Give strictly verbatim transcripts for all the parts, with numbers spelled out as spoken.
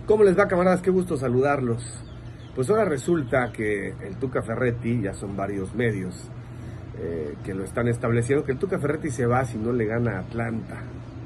¿Cómo les va, camaradas? Qué gusto saludarlos. Pues ahora resulta que el Tuca Ferretti, ya son varios medios eh, que lo están estableciendo, que el Tuca Ferretti se va si no le gana a Atlanta.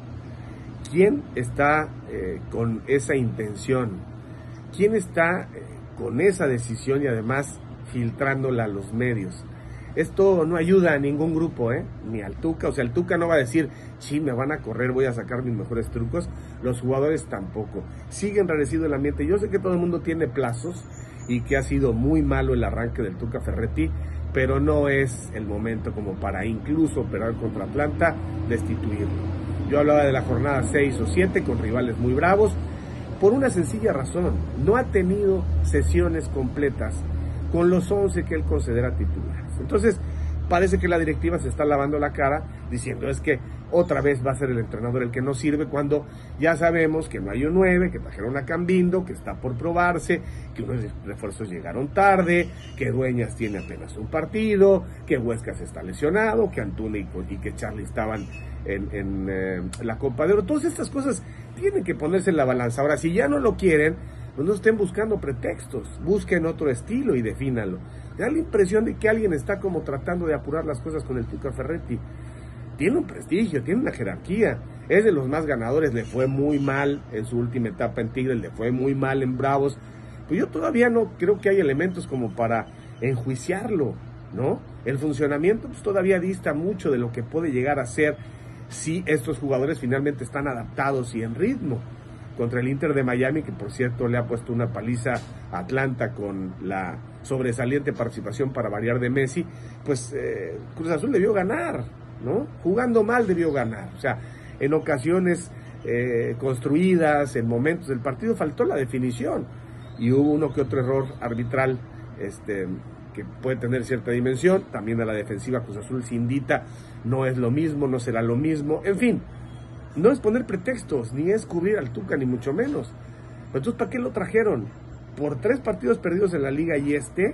¿Quién está eh, con esa intención? ¿Quién está eh, con esa decisión y además filtrándola a los medios? Esto no ayuda a ningún grupo, ¿eh? Ni al Tuca. O sea, el Tuca no va a decir, sí, me van a correr, voy a sacar mis mejores trucos. Los jugadores tampoco. Sigue enrarecido el ambiente. Yo sé que todo el mundo tiene plazos y que ha sido muy malo el arranque del Tuca Ferretti, pero no es el momento como para incluso operar contra Atlanta, destituirlo. Yo hablaba de la jornada seis o siete con rivales muy bravos, por una sencilla razón. No ha tenido sesiones completas con los once que él considera titulares. Entonces, parece que la directiva se está lavando la cara diciendo es que otra vez va a ser el entrenador el que no sirve, cuando ya sabemos que no hay un nueve, que trajeron a Cambindo, que está por probarse, que unos refuerzos llegaron tarde, que Dueñas tiene apenas un partido, que Huescas está lesionado, que Antuna y, y que Charlie estaban en, en eh, la Copa de Oro. Todas estas cosas tienen que ponerse en la balanza. Ahora, si ya no lo quieren, pues no estén buscando pretextos, busquen otro estilo y defínalo. Da la impresión de que alguien está como tratando de apurar las cosas con el Tuca Ferretti. Tiene un prestigio, tiene una jerarquía, es de los más ganadores, le fue muy mal en su última etapa en Tigres, le fue muy mal en Bravos. Pues yo todavía no creo que hay elementos como para enjuiciarlo, ¿no? El funcionamiento pues todavía dista mucho de lo que puede llegar a ser si estos jugadores finalmente están adaptados y en ritmo. Contra el Inter de Miami, que por cierto le ha puesto una paliza a Atlanta con la sobresaliente participación para variar de Messi, pues eh, Cruz Azul debió ganar, ¿no? Jugando mal debió ganar. O sea, en ocasiones eh, construidas, en momentos del partido, faltó la definición. Y hubo uno que otro error arbitral este, que puede tener cierta dimensión. También a la defensiva Cruz Azul Cindita no es lo mismo, no será lo mismo. En fin, no es poner pretextos, ni es cubrir al Tuca, ni mucho menos. Entonces, ¿para qué lo trajeron? Por tres partidos perdidos en la liga y este,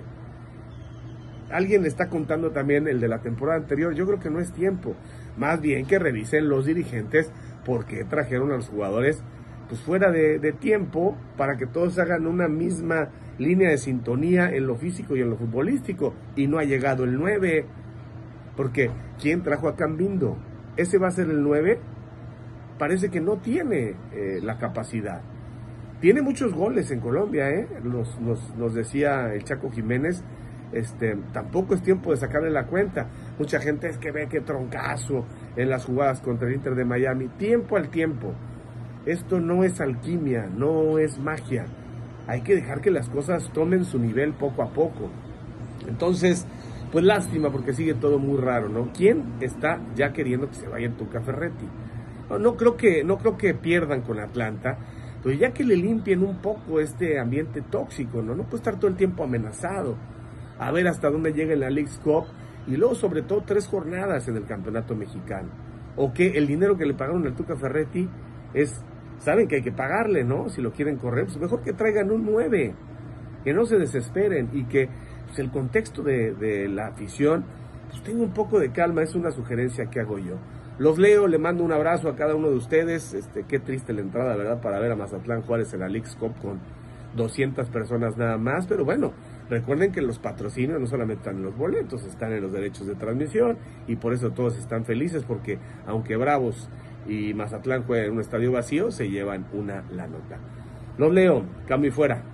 alguien le está contando también el de la temporada anterior. Yo creo que no es tiempo. Más bien que revisen los dirigentes por qué trajeron a los jugadores pues fuera de, de tiempo, para que todos hagan una misma línea de sintonía en lo físico y en lo futbolístico. Y no ha llegado el nueve. Porque, ¿quién trajo a Cambindo? ¿Ese va a ser el nueve? Parece que no tiene eh, la capacidad. Tiene muchos goles en Colombia, ¿eh? Nos, nos, nos decía el Chaco Jiménez, este, tampoco es tiempo de sacarle la cuenta. Mucha gente es que ve que troncazo en las jugadas contra el Inter de Miami. Tiempo al tiempo. Esto no es alquimia, no es magia. Hay que dejar que las cosas tomen su nivel poco a poco. Entonces, pues lástima, porque sigue todo muy raro, ¿no? ¿Quién está ya queriendo que se vaya el Tuca Ferretti? No, no creo que, no creo que pierdan con Atlanta, pues ya que le limpien un poco este ambiente tóxico, ¿no? No puede estar todo el tiempo amenazado. A ver hasta dónde llega en la Leagues Cup y luego sobre todo tres jornadas en el campeonato mexicano. O que el dinero que le pagaron al Tuca Ferretti es, saben que hay que pagarle, ¿no? Si lo quieren correr, pues mejor que traigan un nueve, que no se desesperen y que pues, el contexto de, de la afición, pues tenga un poco de calma. Es una sugerencia que hago yo. Los leo, le mando un abrazo a cada uno de ustedes. Este, qué triste la entrada, ¿verdad? Para ver a Mazatlán Juárez en la Leagues Cup con doscientas personas nada más. Pero bueno, recuerden que los patrocinios no solamente están en los boletos, están en los derechos de transmisión. Y por eso todos están felices, porque aunque Bravos y Mazatlán jueguen en un estadio vacío, se llevan una la nota. Los leo, cambio y fuera.